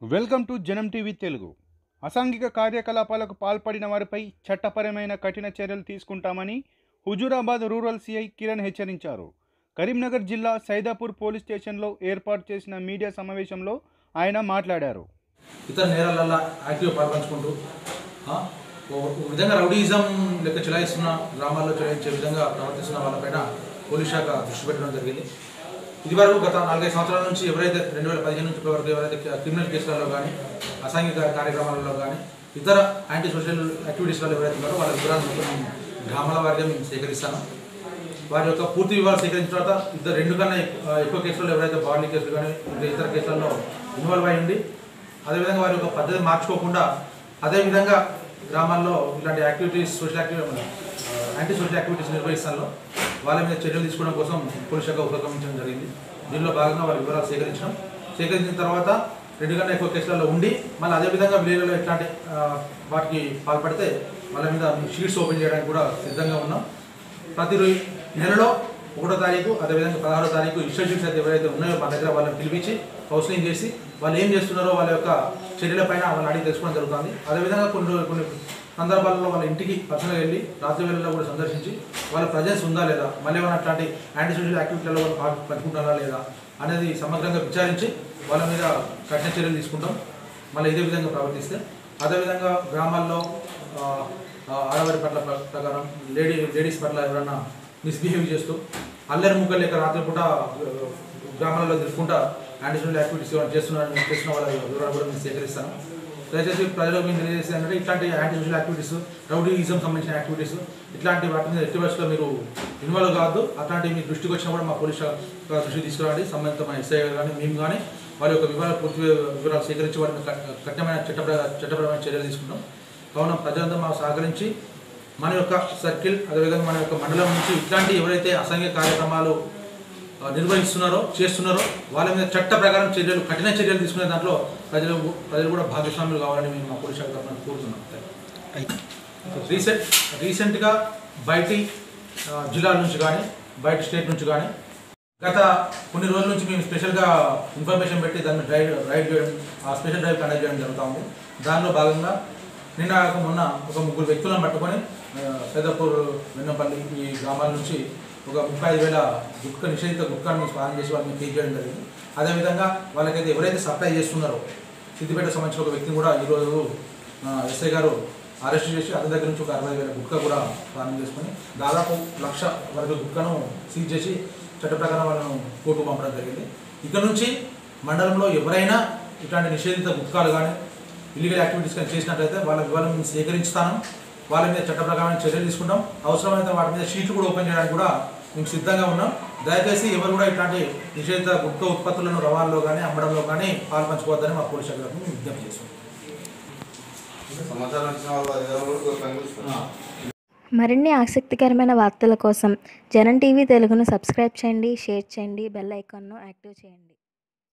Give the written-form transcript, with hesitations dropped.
Welcome to Janam TV Telugu. అసాంఘిక కార్యకలాపాలకు పాల్పడిన వారిపై చట్టపరమైన కఠిన చర్యలు తీసుకుంటామని హుజూరాబాద్ రూరల్ సిఐ కిరణ్ హెచ్చరించారు. కరీంనగర్ జిల్లా సైదాపూర్ పోలీస్ స్టేషన్లో ఏర్పాటు చేసిన మీడియా సమావేశంలో ఆయన మాట్లాడారు. ఇతర నేరాలలో యాక్టివ్ పాల్పంచుకుంటూ విధంగా రౌడీయిజం లెక్క చెలాయిస్తున్న గ్రామాల్లో చెలాయించే విధంగా ప్రవర్తిస్తున్న వాళ్ళపైన పోలీస్ శాఖ దృష్టి పెట్టడం జరిగింది. ఇదివరకు గత 4-5 సంవత్సరాల నుంచి ఎవరైతే 2015 నుంచి ఇప్పటివరకు ఎవరైతే క్రిమినల్ కేసులలో కానీ అసాంఘిక కార్యక్రమాలలో కానీ ఇతర యాంటీ సోషల్ యాక్టివిటీస్లలో ఎవరైతే ఉన్నారో వాళ్ళ వివరాలు గ్రామాల వారిగా మేము సేకరిస్తాను. వారి యొక్క పూర్తి వివరాలు సేకరించిన తర్వాత 2 కన్నా ఎక్కువ కేసుల్లో ఎవరైతే బాడీ కేసులు కానీ ఇతర కేసులలో ఇన్వాల్వ్ అయ్యి ఉండి అదేవిధంగా వారి యొక్క పద్ధతి మార్చుకోకుండా అదేవిధంగా గ్రామాల్లో ఇలాంటి యాక్టివిటీస్ యాంటీ సోషల్ యాక్టివిటీస్ నిర్వహిస్తాలో వాళ్ళ మీద చర్యలు తీసుకోవడం కోసం పోలీస్ శాఖ ఉపక్రమించడం జరిగింది. దీనిలో భాగంగా వారి వివరాలు సేకరించిన తర్వాత 2 కన్నా ఎక్కువ కేసులలో ఉండి మళ్ళీ అదేవిధంగా విలేజ్లో ఇట్లాంటి వాటికి పాల్పడితే వాళ్ళ మీద షీట్స్ ఓపెన్ చేయడానికి కూడా సిద్ధంగా ఉన్నాం. ప్రతి నెలలో 1వ తారీఖు అదేవిధంగా 16వ తారీఖు ఇన్స్టిట్యూట్స్ అయితే ఎవరైతే ఉన్నాయో మా దగ్గర వాళ్ళని పిలిపించి కౌన్సిలింగ్ చేసి వాళ్ళు ఏం చేస్తున్నారో వాళ్ళ యొక్క చర్యలపైన వాళ్ళని అడిగి తెలుసుకోవడం జరుగుతుంది. అదేవిధంగా కొన్ని సందర్భాల్లో వాళ్ళ ఇంటికి పర్సనల్గా వెళ్ళి రాత్రి వేళల్లో కూడా సందర్శించి వాళ్ళ ప్రజెన్స్ ఉందా లేదా, మళ్ళీ ఏమైనా అట్లాంటి యాంటీ సోషల్ యాక్టివిటీలలో వాళ్ళు పంచుకుంటారా లేదా అనేది సమగ్రంగా విచారించి వాళ్ళ మీద కఠిన చర్యలు తీసుకుంటాం. మళ్ళీ ఇదే విధంగా ప్రవర్తిస్తే అదేవిధంగా గ్రామాల్లో ఆడవారి పట్ల ప్రకారం లేడీస్ పట్ల ఎవరైనా మిస్బిహేవ్ చేస్తూ అల్లరి ముక్కలు లేక రాత్రిపూట గ్రామాలలో తిరుగుకుంటా యాంటీ సోషల్ యాక్టివిటీస్ చేస్తున్న వాళ్ళ వివరాలు కూడా మేము సేకరిస్తాను. దయచేసి ప్రజలకు మేము తెలియజేసి అంటే ఇట్లాంటి యాంటీ సోషల్ యాక్టివిటీస్ రౌడీయిజం సంబంధించిన యాక్టివిటీస్ ఇట్లాంటి వాటి మీద ఎట్టి పరిస్థితుల్లో మీరు ఇన్వాల్వ్ కావద్దు. అట్లాంటి మీ దృష్టికి వచ్చినా కూడా మా పోలీస్ దృష్టికి తీసుకురండి. సంబంధితమైన ఎస్ఐ కానీ మేము కానీ వారి యొక్క పూర్తి వివరాలు సేకరించి వారిని కఠినమైన చట్టపరమైన చర్యలు తీసుకుంటాం. కావున ప్రజలంతా మా సహకరించి మన యొక్క సర్కిల్ అదేవిధంగా మన యొక్క మండలం నుంచి ఇట్లాంటి ఎవరైతే అసాంఘిక కార్యక్రమాలు నిర్వహిస్తున్నారో చేస్తున్నారో వాళ్ళ మీద చట్ట ప్రకారం కఠిన చర్యలు తీసుకునే దాంట్లో ప్రజలు కూడా భాగస్వాములు కావాలని మేము మా పోలీస్ శాఖ తరఫున కోరుతున్నాం. రీసెంట్గా బయటి జిల్లాల నుంచి కానీ బయట స్టేట్ నుంచి కానీ గత కొన్ని రోజుల నుంచి మేము స్పెషల్గా ఇన్ఫర్మేషన్ పెట్టి దాన్ని రైడ్ చేయడం స్పెషల్ డ్రైవ్ కండక్ట్ చేయడం జరుగుతూ ఉంది. దానిలో భాగంగా మొన్న ఒక 3 వ్యక్తులను పట్టుకొని సైదాపూర్ వెన్నపల్లి ఈ గ్రామాల నుంచి ఒక 35,000 నిషేధిత గుట్కాను స్వాధీనం చేసి వాళ్ళని కేసు చేయడం జరిగింది. అదేవిధంగా వాళ్ళకైతే ఎవరైతే సప్లై చేస్తున్నారో సిద్దిపేట సంబంధించిన ఒక వ్యక్తిని కూడా ఈరోజు ఎస్ఐ గారు అరెస్ట్ చేసి అతని దగ్గర నుంచి ఒక 60,000 గుట్కా కూడా స్వాధీనం చేసుకొని దాదాపు 1,00,000 వరకు గుట్కాను సీజ్ చేసి చట్ట ప్రకారం వాళ్ళను కోర్టుకు పంపడం జరిగింది. ఇక్కడ నుంచి మండలంలో ఎవరైనా ఇట్లాంటి నిషేధిత గుట్కాలు కానీ ఇల్లీగల్ యాక్టివిటీస్ కానీ చేసినట్లయితే వాళ్ళ వివరాలు మేము సేకరించుతాను. వాళ్ళ మీద చట్ట ప్రకారమైన చర్యలు తీసుకుంటాం. అవసరమైతే వాటి మీద షీట్లు కూడా ఓపెన్ చేయడానికి కూడా మేము సిద్ధంగా ఉన్నాం. దయచేసి ఎవరు కూడా ఇట్లాంటి నిషేధిత గుట్కా ఉత్పత్తులను రవాణాలో కానీ అమ్మడంలో కానీ పాల్పంచుకోవద్దని మా పోలీస్ శాఖలకు మేము విజ్ఞప్తి చేస్తాం. మరిన్ని ఆసక్తికరమైన వార్తల కోసం జనం టీవీ తెలుగును సబ్స్క్రైబ్ చేయండి, షేర్ చేయండి, బెల్ ఐకాన్ను యాక్టివ్ చేయండి.